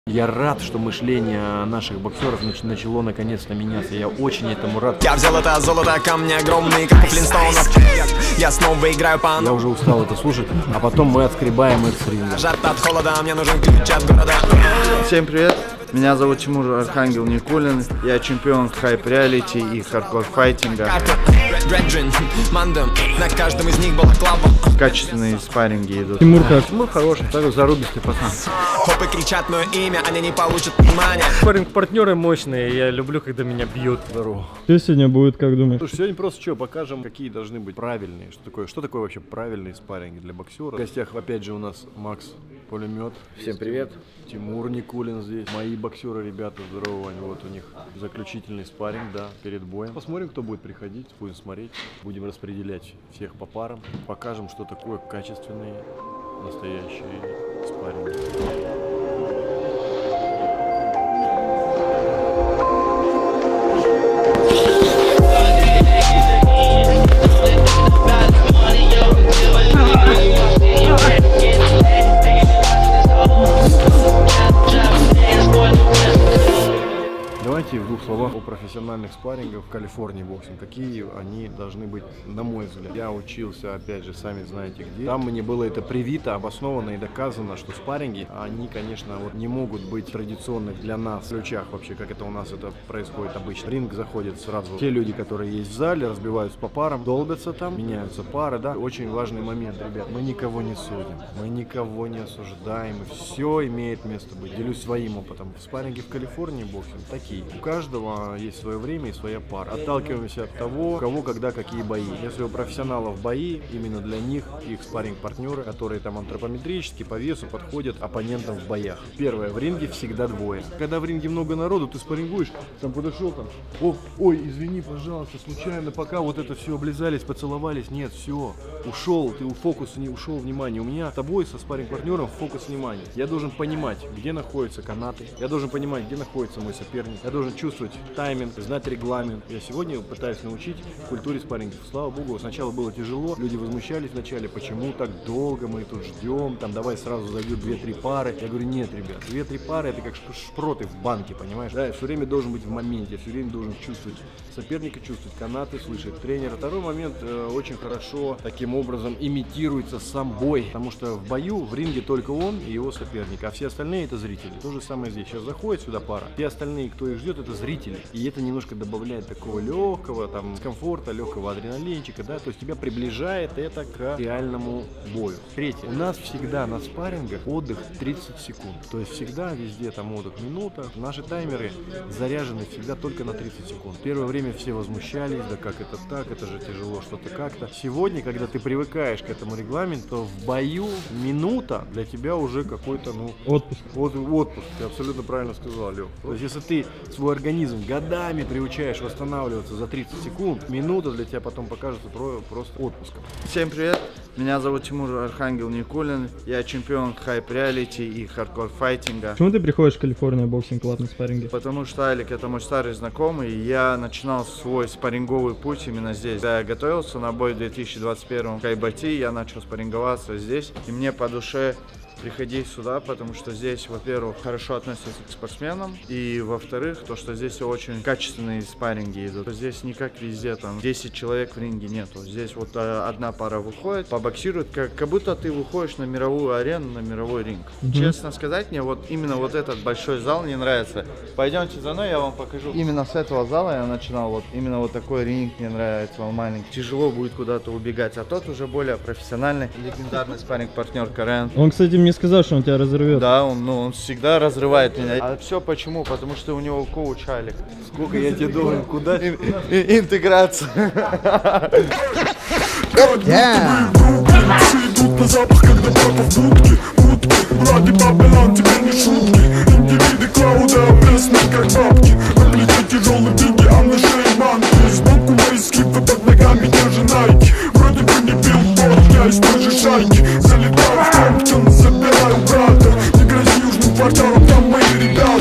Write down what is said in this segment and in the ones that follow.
Я рад, что мышление наших боксеров начало наконец-то меняться. Я очень этому рад. Я взял это золото, камни огромные, как у Флинстоунов. Я снова играю по... Я уже устал это слушать, а потом мы отскребаем их с ринга. Жарко от холода, мне нужен ключ от города. Всем привет, меня зовут Тимур Архангел Никулин. Я чемпион хайп-реалити и хардкор-файтинга. На каждом из них была клава. Качественные спарринги идут. Тимур как? Тимур хороший, такой зарубистый пацан. Хопы кричат мое имя, они не получат внимания. Спарринг-партнеры мощные, я люблю, когда меня бьют. Здорово. Что сегодня будет, как думаешь? Слушай, сегодня просто что, покажем, какие должны быть правильные. Что такое вообще правильные спарринги для боксера. В гостях опять же у нас Макс Пулемет. Всем привет. Тимур Никулин здесь. Мои боксеры, ребята, здорово. Вот у них заключительный спарринг, да, перед боем. Посмотрим, кто будет приходить, будем смотреть. Будем распределять всех по парам. Покажем, что такое качественные, настоящие спарринги. Давайте в двух словах о профессиональных спаррингах в Калифорнии боксинг. Какие они должны быть, на мой взгляд. Я учился, опять же, сами знаете где. Там мне было это привито, обосновано и доказано, что спарринги, они, конечно, вот не могут быть традиционных для нас в ключах вообще, как это у нас это происходит обычно. В ринг заходят сразу те люди, которые есть в зале, разбиваются по парам, долбятся там, меняются пары, да. Очень важный момент, ребят. Мы никого не судим, мы никого не осуждаем, и все имеет место быть. Делюсь своим опытом. В спарринге в Калифорнии боксинг такие. У каждого есть свое время и своя пара. Отталкиваемся от того, у кого когда какие бои. Если у профессионалов бои, именно для них их спарринг-партнеры, которые там антропометрически по весу подходят оппонентам в боях. Первое, в ринге всегда двое. Когда в ринге много народу, ты спаррингуешь, там подошел, там, ой, извини, пожалуйста, случайно, пока вот это все облизались, поцеловались, нет, все, ушел, ты у фокуса не ушел внимание. У меня с тобой, со спарринг-партнером, фокус внимания. Я должен понимать, где находятся канаты, я должен понимать, где находится мой соперник, я должен чувствовать тайминг, знать регламент. Я сегодня пытаюсь научить культуре спаррингов. Слава богу, сначала было тяжело, люди возмущались вначале, почему так долго мы тут ждем, там давай сразу зайдут 2-3 пары. Я говорю, нет, ребят, 2-3 пары это как шпроты в банке, понимаешь? Да, я все время должен быть в моменте, я все время должен чувствовать соперника, чувствовать канаты, слышать тренера. Второй момент, очень хорошо таким образом имитируется сам бой, потому что в бою, в ринге только он и его соперник, а все остальные это зрители. То же самое здесь. Сейчас заходит сюда пара, все остальные, кто их ждет, это зрители. И это немножко добавляет такого легкого, там, дискомфорта, легкого адреналинчика, да, то есть тебя приближает это к реальному бою. Третье. У нас всегда на спаррингах отдых 30 секунд. То есть всегда везде там отдых минута. Наши таймеры заряжены всегда только на 30 секунд. Первое время все возмущались, да как это так, это же тяжело что-то как-то. Сегодня, когда ты привыкаешь к этому регламенту, то в бою минута для тебя уже какой-то, ну, Отпуск. Отпуск. Ты абсолютно правильно сказал, Лёв. То есть если ты свой организм годами приучаешь восстанавливаться за 30 секунд, минута для тебя потом покажется просто отпуском. Всем привет, меня зовут Тимур Архангел Никулин. Я чемпион хайп-реалити и хардкор-файтинга. Почему ты приходишь в Калифорния боксинг клаб на спарринге? Потому что Алик это мой старый знакомый, и я начинал свой спарринговый путь именно здесь. Когда я готовился на бой в 2021 в Кайбати, я начал спарринговаться здесь, и мне по душе приходить сюда, потому что здесь, во-первых, хорошо относятся к спортсменам, и, во-вторых, то, что здесь очень качественные спарринги идут. Здесь не как везде, там, 10 человек в ринге нету. Здесь вот одна пара выходит, побоксирует, как будто ты выходишь на мировую арену, на мировой ринг. Честно сказать, мне вот именно вот этот большой зал не нравится. Пойдемте за мной, я вам покажу. Именно с этого зала я начинал, вот именно вот такой ринг мне нравится, он маленький. Тяжело будет куда-то убегать, а тот уже более профессиональный, легендарный спарринг-партнер Карен. Он, кстати, мне сказал, что он тебя разорвет. Да, он всегда разрывает меня. А все почему? Потому что у него коуч Алик. Сколько я тебе должен, куда? Интеграция. Идут на запах, когда папа в будке. Ради Бабилан теперь не шутки. Индивиды клауда опресны, как бабки. На плече тяжелые бинги, а на шее манки. Сбоку мои скифы, под ногами держи найки. Вроде бы не билборд, я из той же шайки. Залетаю в Томптон, забираю брата. Не грози южным кварталом, там мои ребята.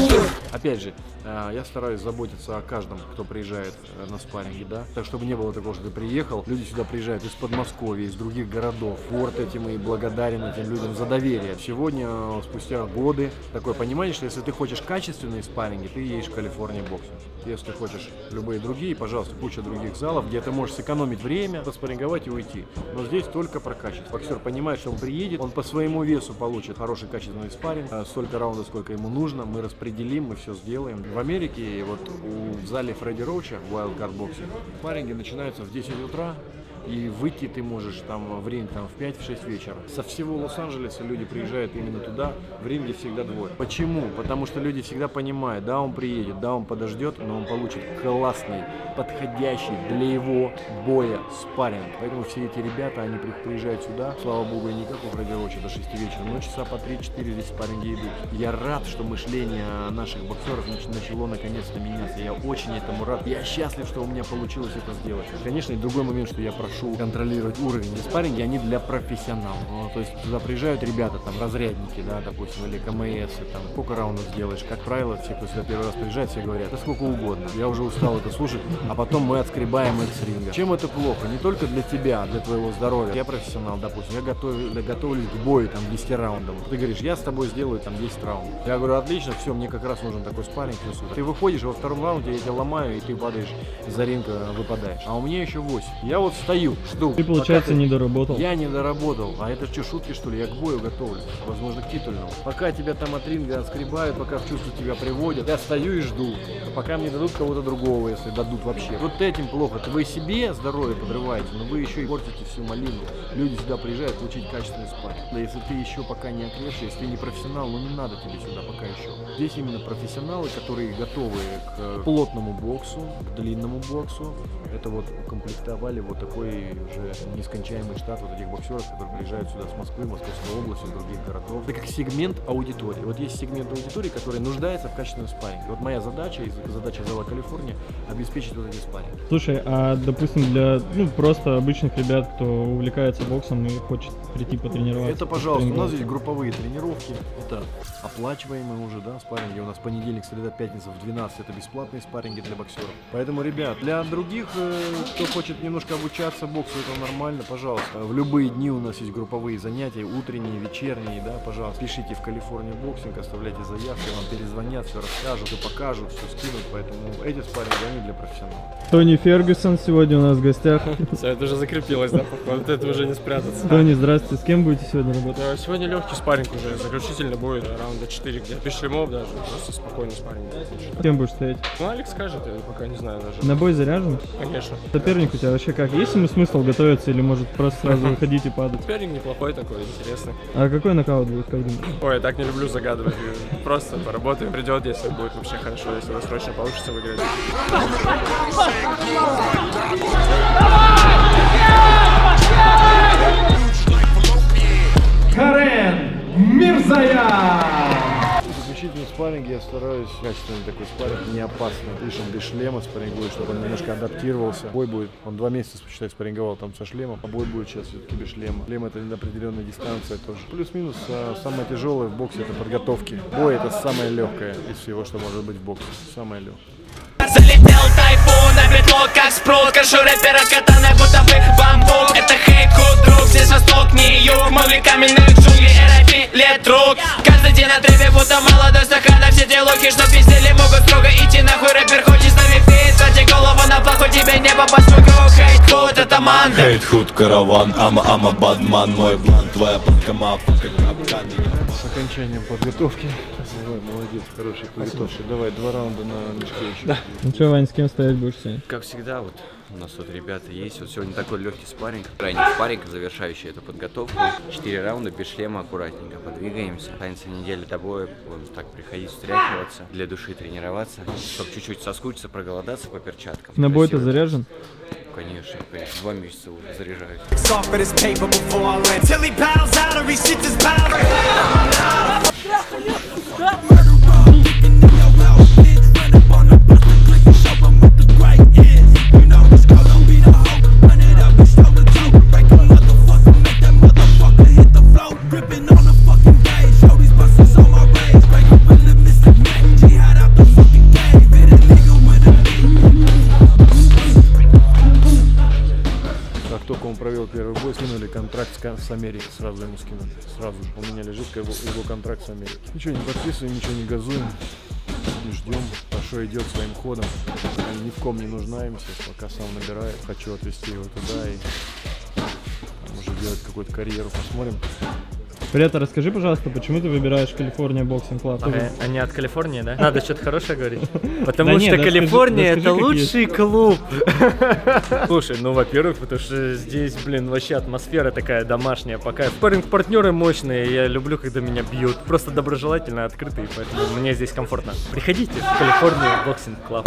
Опять же, я стараюсь заботиться о каждом, кто приезжает на спарринги, да, так чтобы не было такого, что ты приехал, люди сюда приезжают из Подмосковья, из других городов. Вот этим и благодарен этим людям за доверие. Сегодня, спустя годы, такое понимание, что если ты хочешь качественные спарринги, ты едешь в Калифорния боксинг. Если хочешь любые другие, пожалуйста, куча других залов, где ты можешь сэкономить время, поспарринговать и уйти. Но здесь только про качество. Боксер понимает, что он приедет, он по своему весу получит хороший качественный спарринг, столько раундов, сколько ему нужно, мы распределим, мы все сделаем. В Америке, вот в зале Фредди Роуча, Wildcard Boxing, спарринги начинаются в 10 утра. И выйти ты можешь там в ринг там, в 5-6 вечера. Со всего Лос-Анджелеса люди приезжают именно туда, в ринге всегда двое. Почему? Потому что люди всегда понимают, да, он приедет, да, он подождет, но он получит классный, подходящий для его боя спарринг. Поэтому все эти ребята, они приезжают сюда, слава богу, не как у Фредди Роуча до 6 вечера, но часа по 3-4 здесь спарринги идут. Я рад, что мышление наших боксеров начало наконец-то меняться. Я очень этому рад. Я счастлив, что у меня получилось это сделать. Конечно, и другой момент, что я прошу контролировать уровень. Спарринги, они для профессионалов. Ну, то есть туда приезжают ребята, там, разрядники, да, допустим, или КМС, там, сколько раундов сделаешь. Как правило, все, кто сюда первый раз приезжает, все говорят, да сколько угодно. Я уже устал это слушать, а потом мы отскребаем их с ринга. Чем это плохо? Не только для тебя, для твоего здоровья. Я профессионал, допустим, я готовлюсь к бою, там, 10 раундов. Ты говоришь, я с тобой сделаю, там, 10 раундов. Я говорю, отлично, все, мне как раз нужен такой спарринг. Ты выходишь, во втором раунде я тебя ломаю, и ты падаешь за ринг, выпадаешь. А у меня еще 8. Я вот стою, жду. Ты, получается, не доработал? Я не доработал. А это что, шутки, что ли? Я к бою готовлюсь. Возможно, к титульному. Пока тебя там от ринга отскребают, пока в чувство тебя приводят, я стою и жду. Пока мне дадут кого-то другого, если дадут вообще. Вот этим плохо. Вы себе здоровье подрываете, но вы еще и портите всю малину. Люди сюда приезжают получить качественный спарринг. Да если ты еще пока не окрепший, если ты не профессионал, ну не надо тебе сюда пока еще. Здесь именно профессионалы, которые готовы к плотному боксу, к длинному боксу. Это вот укомплектовали вот такой уже нескончаемый штат вот этих боксеров, которые приезжают сюда с Москвы, Московской области, с других городов. Это как сегмент аудитории. Вот есть сегмент аудитории, который нуждается в качественном спарринге. Вот моя задача, и задача зала Калифорния, обеспечить вот эти спарринги. Слушай, а допустим для просто обычных ребят, кто увлекается боксом и хочет прийти потренироваться? Это, пожалуйста, у нас здесь групповые тренировки, это оплачиваемые уже, да, спарринги. У нас понедельник, среда, пятница в 12, это бесплатные спарринги для боксеров. Поэтому, ребят, для других, кто хочет немножко обучаться боксу, это нормально, пожалуйста. В любые дни у нас есть групповые занятия, утренние, вечерние, да, пожалуйста. Пишите в Калифорния боксинг, оставляйте заявки, вам перезвонят, все расскажут, все покажут, все скинут. Поэтому эти спарринги, они для профессионалов. Тони Фергюсон сегодня у нас в гостях. Все, это уже закрепилось, да, походу, это уже не спрятаться. Тони, здравствуйте, с кем будете сегодня работать? Сегодня легкий спарринг уже, заключительный бой, раунда 4, где без шлемов даже, просто спокойный спарринг. С кем будешь стоять? Ну, Алекс скажет, я пока не знаю даже. На бой заряжен? Конечно. Соперник у тебя вообще как? Есть ему смысл готовиться или может просто сразу выходить и падать? Соперник неплохой такой, интересный. А какой нокаут будет, как думаешь? Ой, я так не люблю загадывать. Просто поработаем, придет, если будет вообще хорошо, если срочно получится выиграть. Карен Мирзаян! Заключительный спарринг я стараюсь, качественный такой спарринг, не опасный. Лишь без шлема спаррингую, чтобы он немножко адаптировался. Бой будет, он 2 месяца, считай, спарринговал там со шлемом, а бой будет сейчас все-таки без шлема. Шлем — это определенная дистанция тоже. Плюс-минус, самое тяжелое в боксе — это подготовки. Бой — это самое легкое из всего, что может быть в боксе. Самое легкое. Залетел тайфун, на метло как спрут. Крышу рэпера катана, будто бы бамбук. Это хейт-худ, друг, здесь восток, не юг. Мы в каменных джунглей, RIP, лет рук. Каждый день на трепе, будто молодой стакана. Все те локи, что пиздели, могут строго идти нахуй. Рэпер хочет с нами фит, кстати, голову на плаху, тебе не попасть. Хейт-худ, это манда. Хейт-худ, караван, ама бадман. Мой план, твоя подкама, как капкан. С окончанием подготовки. Давай, молодец, хороший, подготовший. Давай 2 раунда на мешке еще. Да. Ну что, Вань, с кем стоять будешь сегодня? Как всегда, вот у нас тут ребята есть. Вот сегодня такой легкий спарринг. Крайний спарринг, завершающий эту подготовку. 4 раунда без шлема, аккуратненько подвигаемся. Останется неделя до боя, будем так приходить, встряхиваться, для души тренироваться, чтобы чуть-чуть соскучиться, проголодаться по перчаткам. На бой ты заряжен? Конечно, 2 месяца уже заряжаюсь. Ripping on the fucking day, show these busters on my rage, break up in the Mr. Mac, jihad out the с Америки сразу ему скинули. Сразу. У меня лежит его контракт с Америки. Ничего не подписываем, ничего не газуем. Не ждем. Хорошо идет своим ходом. Ни в ком не нуждаемся. Пока сам набирает. Хочу отвезти его туда и может делать какую-то карьеру. Посмотрим. Привет, расскажи, пожалуйста, почему ты выбираешь Калифорния Боксинг Клаб? А не от Калифорнии, да? Надо что-то хорошее говорить. Потому что Калифорния это лучший клуб. Слушай, ну, во-первых, потому что здесь, блин, вообще атмосфера такая домашняя, пока спарринг-партнеры мощные, я люблю, когда меня бьют. Просто доброжелательно, открытые, поэтому мне здесь комфортно. Приходите в Калифорния Боксинг Клаб.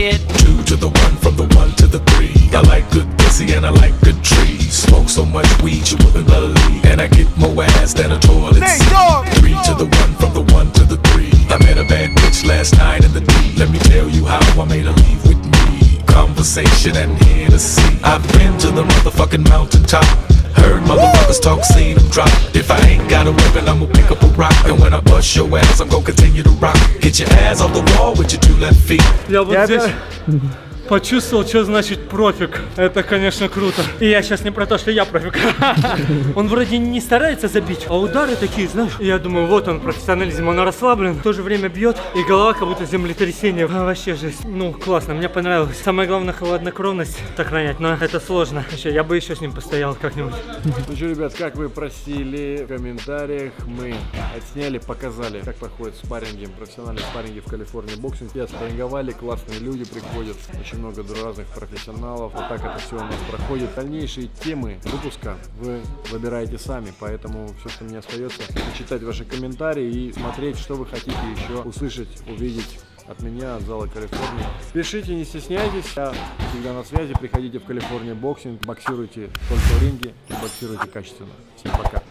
I like good pussy and I like good trees. Smoke so much weed you wouldn't believe. And I get more ass than a toilet seat. 3 to the 1 from the 1 to the 3. I met a bad bitch last night in the D. Let me tell you how I made her leave with me. Conversation and Hennessy. I've been to the motherfucking mountaintop. Heard motherfuckers talk, seen them drop. If I ain't got a weapon, I'ma pick up a rock. And when I bust your ass, I'm gonna continue to rock. Hit your ass off the wall with your 2 left feet. Я вот здесь почувствовал, что значит профик. Это, конечно, круто. И я сейчас не про то, что я профик. Он вроде не старается забить, а удары такие, знаешь. И я думаю, вот он, профессионализм, он расслаблен, в то же время бьет, и голова как будто землетрясение. Вообще жесть. Ну, классно, мне понравилось. Самое главное, хладнокровность сохранять, но это сложно. Вообще, я бы еще с ним постоял как-нибудь. Ну что, ребят, как вы просили в комментариях, мы отсняли, показали, как проходят спарринги, профессиональные спарринги в Калифорнии Боксинг. Я спарринговали, классные люди приходят, очень много разных профессионалов. Вот так это все у нас проходит. Дальнейшие темы выпуска вы выбираете сами, поэтому все, что мне остается, читать ваши комментарии и смотреть, что вы хотите еще услышать, увидеть от меня, от зала Калифорнии. Пишите, не стесняйтесь, я всегда на связи. Приходите в Калифорния Боксинг, боксируйте только в ринге и боксируйте качественно. Всем пока.